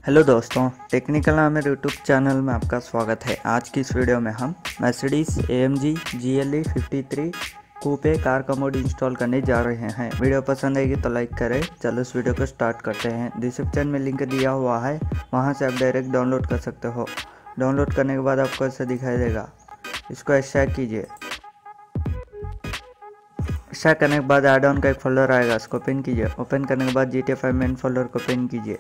Hello दोस्तों, technical Aamir YouTube channel में आपका स्वागत है। आज की इस वीडियो में हम Mercedes AMG GLE 53 coupe car का मोड इंस्टॉल करने जा रहे हैं। वीडियो पसंद आएगी तो लाइक करें। चलो इस वीडियो को स्टार्ट करते हैं। डिस्क्रिप्शन में लिंक दिया हुआ है, वहां से आप डायरेक्ट डाउनलोड कर सकते हो। डाउनलोड करने के बाद आपको ऐसा दिखाई देगा। इसको एक्सट्रैक्ट कीजिए। एक्सट्रैक्ट करने के बाद ऐड ऑन का एक फोल्डर आएगा, इसको ओपन कीजिए। ओपन करने के बाद GTA 5 मेन फोल्डर को ओपन कीजिए।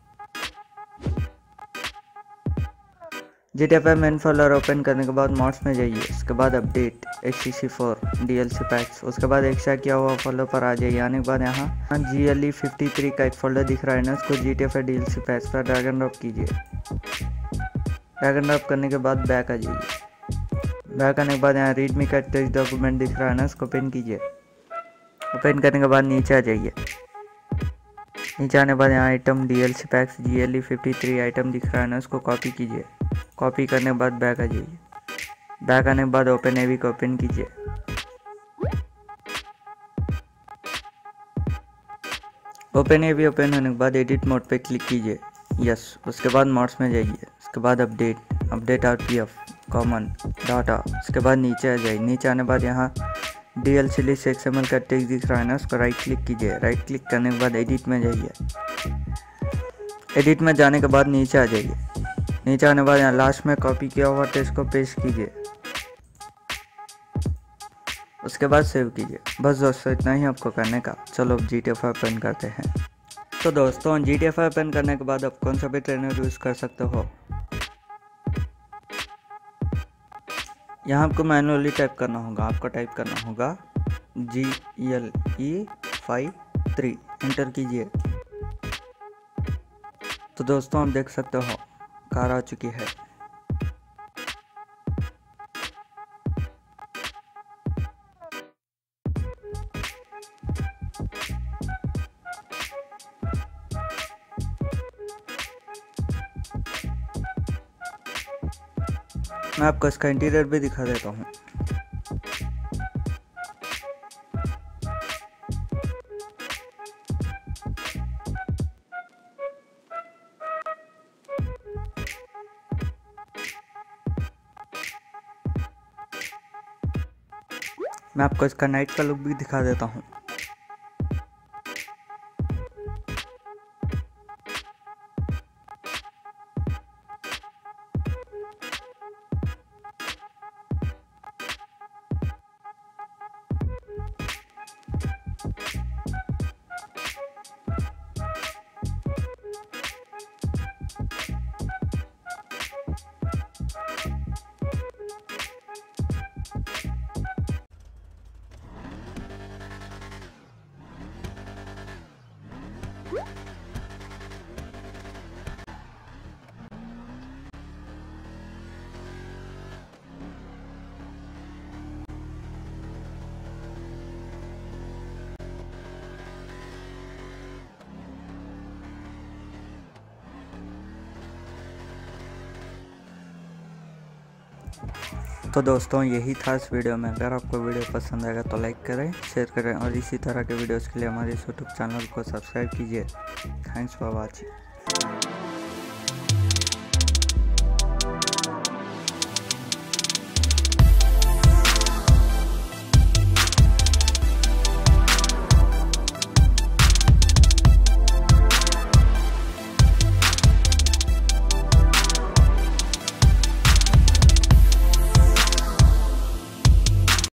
GTA 5 मेन फोल्डर ओपन करने के बाद मॉड्स में जाइए। उसके बाद अपडेट HTC4 DLC पैक्स। उसके बाद एक्स्ट्रा किया हुआ फोल्डर पर आ जाइए। आने के बाद यहाँ GLE 53 का एक फोल्डर दिख रहा है ना, उसको GTA 5 DLC पैक्स पर ड्रैग एंड ड्रॉप कीजिए। ड्रैग एंड ड्रॉप करने के बाद बैक आ जाइए। बैक आने के बाद यहाँ रीडमी का टेक्स्ट डॉक्यूमेंट दिख रहा है ना, उसको ओपन कीजिए। ओपन करने के बाद नीचे आ जाइए। नीचे आने के बाद यहाँ item DLC packs GLE 53 item दिख रहा है ना, उसको कॉपी कीजिए। कॉपी करने के बाद बैक आ जाइए। बैक आने के बाद ओपन एवी को ओपन कीजिए। ओपन एवी ओपन होने के बाद एडिट मोड पे क्लिक कीजिए। यस। उसके बाद मोड्स में जाइए। उसके बाद अपडेट RPF कॉमन डाटा। उसके बाद नीचे आ जाइए। नीचे आने के बाद यहाँ DLC लिस्ट XML का टेक्स्ट दिख रहा है ना, उसको राइट क्लिक कीजिए। राइट क्लिक करने के बाद एडिट में जाइए। एडिट में जाने के बाद नीचे आ जाइए। नीचे आने के बाद यहाँ लास्ट में कॉपी किया हुआ टेक्स्ट को पेस्ट कीजिए। उसके बाद सेव कीजिए। बस दोस्तों, इतना ही आपको करने का। चलो अब GTA 5 ओपन करते हैं। तो दोस्तों, GTA 5 ओपन करने के बाद आप कौन सा भी ट्रेनर यूज़ कर सकते हो। यहाँ आपको मैनुअली टाइप करना होगा। आपको टाइप करना होगा GLE 53, एंटर कीजिए। तो दोस्तों, आप देख सकते हो कार आ चुकी है। मैं आपको इसका इंटीरियर भी दिखा देता हूँ। मैं आपको इसका नाइट का लुक भी दिखा देता हूँ। तो दोस्तों, यही था इस वीडियो में। अगर आपको वीडियो पसंद आएगा तो लाइक करें, शेयर करें और इसी तरह के वीडियोस के लिए हमारे YouTube चैनल को सब्सक्राइब कीजिए। Thanks for watching.